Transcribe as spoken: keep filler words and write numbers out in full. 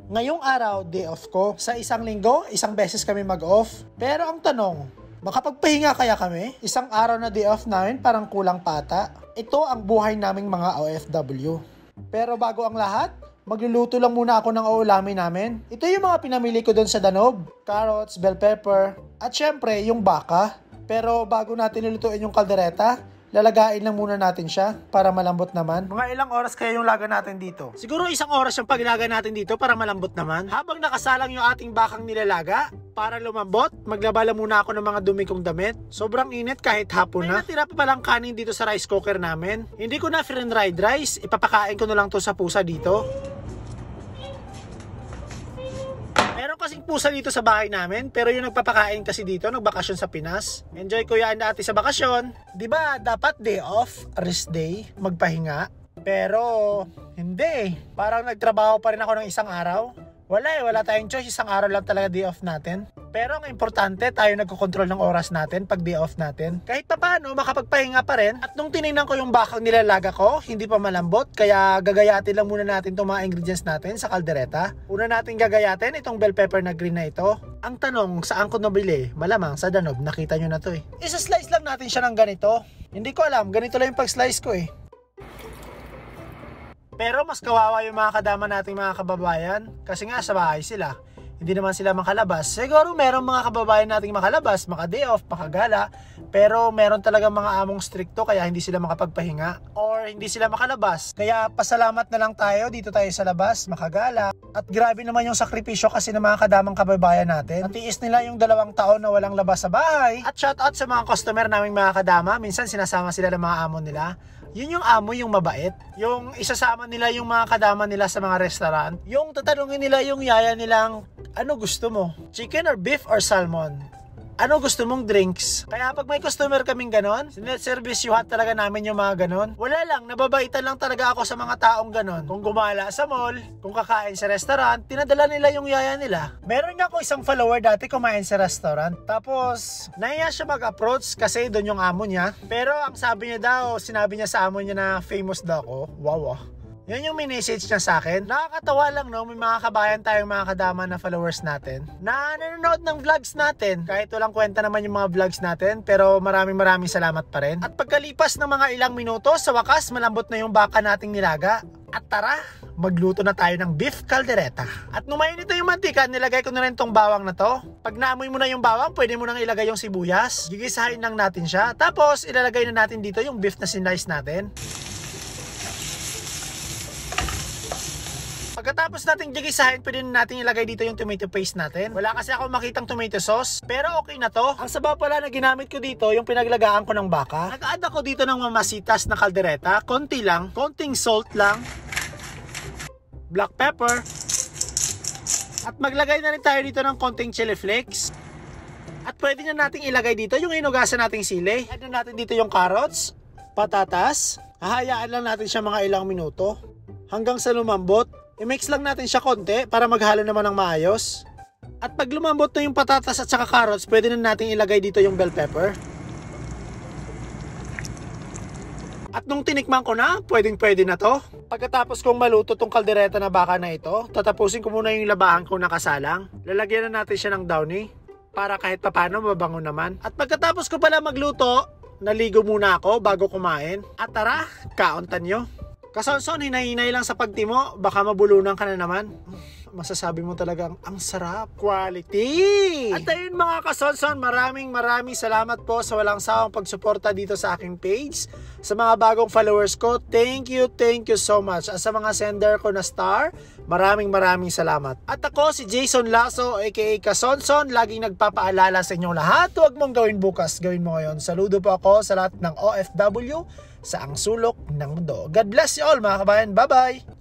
Ngayong araw, day off ko. Sa isang linggo, isang beses kami mag-off. Pero ang tanong, makapagpahinga kaya kami? Isang araw na day off namin parang kulang pata. Ito ang buhay naming mga O F W. Pero bago ang lahat, magluluto lang muna ako ng uulamin namin. Ito yung mga pinamili ko doon sa Danob. Carrots, bell pepper, at syempre yung baka. Pero bago natin nilutuin yung kaldereta, lalagain lang muna natin siya para malambot naman. Mga ilang oras kaya yung laga natin dito? Siguro isang oras yung paglaga natin dito para malambot naman. Habang nakasalang yung ating bakang nilalaga, para lumambot, maglaba lang muna ako ng mga dumi kong damit. Sobrang init kahit hapon na. May natira pa palang kanin dito sa rice cooker namin. Hindi ko na friend-fried rice, ipapakain ko na lang to sa pusa dito. Meron kasing pusa dito sa bahay namin, pero yung nagpapakain kasi dito, nagbakasyon sa Pinas. Enjoy ko yan dati sa bakasyon. Diba, dapat day off, rest day, magpahinga. Pero, hindi. Parang nagtrabaho pa rin ako ng isang araw. Wala eh, wala tayong choice. Isang araw lang talaga day off natin. Pero ang importante, tayo nagkocontrol ng oras natin pag day off natin. Kahit pa paano, makapagpahinga pa rin. At nung tinignan ko yung bakang nilalaga ko, hindi pa malambot. Kaya gagayatin lang muna natin itong mga ingredients natin sa kaldereta. Una natin gagayatin itong bell pepper na green na ito. Ang tanong, saan ko nabili? Malamang sa Danob, nakita nyo na to eh. Isa-slice lang natin siya ng ganito. Hindi ko alam, ganito lang yung pag-slice ko eh. Pero mas kawawa yung mga kadama nating mga kababayan kasi nga sa bahay sila. Hindi naman sila makalabas. Siguro meron mga kababayan nating makalabas, maka-day off, makagala. Pero meron talaga mga among stricto kaya hindi sila makapagpahinga or hindi sila makalabas. Kaya pasalamat na lang tayo, dito tayo sa labas, makagala. At grabe naman yung sakripisyo kasi ng mga kadamang kababayan natin. Natiis nila yung dalawang taon na walang labas sa bahay. At shout out sa mga customer naming mga kadama. Minsan sinasama sila ng mga amo nila. Yun yung amo yung mabait. Yung isasama nila yung mga kadama nila sa mga restaurant. Yung tatanungin nila yung yaya nilang, ano gusto mo? Chicken or beef or salmon? Ano gusto mong drinks? Kaya pag may customer kaming ganon, sinet-servisyuhan talaga namin yung mga ganon. Wala lang, nababaitan lang talaga ako sa mga taong ganon. Kung gumala sa mall, kung kakain sa restaurant, tinadala nila yung yaya nila. Meron nga ako isang follower dati kumain sa restaurant. Tapos, nahiya siya mag-approach kasi doon yung amo niya. Pero ang sabi niya daw, sinabi niya sa amo niya na famous daw ako. Wow ah. Yan yung message niya sa akin. Nakakatawa lang no, may mga kabayan tayong mga kadama na followers natin na nanonood ng vlogs natin. Kahit walang kwenta naman yung mga vlogs natin, pero maraming maraming salamat pa rin. At pagkalipas ng mga ilang minuto, sa wakas malambot na yung baka nating nilaga. At tara, magluto na tayo ng beef caldereta. At nung mainit na yung mantika, nilagay ko na rin tong bawang na to. Pag naamoy mo na yung bawang, pwede mo nang ilagay yung sibuyas. Gigisahin lang natin siya. Tapos ilalagay na natin dito yung beef na sinlice natin. Pagkatapos natin gigisahin, pwede natin ilagay dito yung tomato paste natin. Wala kasi ako makitang tomato sauce, pero okay na to. Ang sabaw pala na ginamit ko dito, yung pinaglagaan ko ng baka. Nag-add ako dito ng mamasitas na kaldereta, konti lang, konting salt lang, black pepper, at maglagay na rin tayo dito ng konting chili flakes. At pwede na natin ilagay dito yung inugasan nating sili. Add na natin dito yung carrots, patatas. Hahayaan lang natin siya mga ilang minuto hanggang sa lumambot. I-mix lang natin siya konti para maghalo naman ng maayos. At pag lumambot na yung patatas at saka carrots, pwede na natin ilagay dito yung bell pepper. At nung tinikman ko na, pwedeng pwede na to. Pagkatapos kong maluto tong kaldereta na baka na ito, tatapusin ko muna yung labahan kong nakasalang. Lalagyan na natin siya ng downy para kahit papano mabango naman. At pagkatapos ko pala magluto, naligo muna ako bago kumain. At tara, kauntan nyo. Kasonson, hinay-hinay lang sa pagtimo, baka mabulunan ka na naman. Masasabi mo talagang ang sarap, quality. At ayun mga kasonson, maraming maraming salamat po sa walang sawang pagsuporta dito sa aking page. Sa mga bagong followers ko, thank you, thank you so much. At sa mga sender ko na star, maraming maraming salamat. At ako si Jason Lasso aka Kasonson, laging nagpapaalala sa inyong lahat, huwag mong gawin bukas, gawin mo ngayon. Saludo po ako sa lahat ng O F W sa ang sulok ng mundo. God bless you all mga kabayan, bye bye!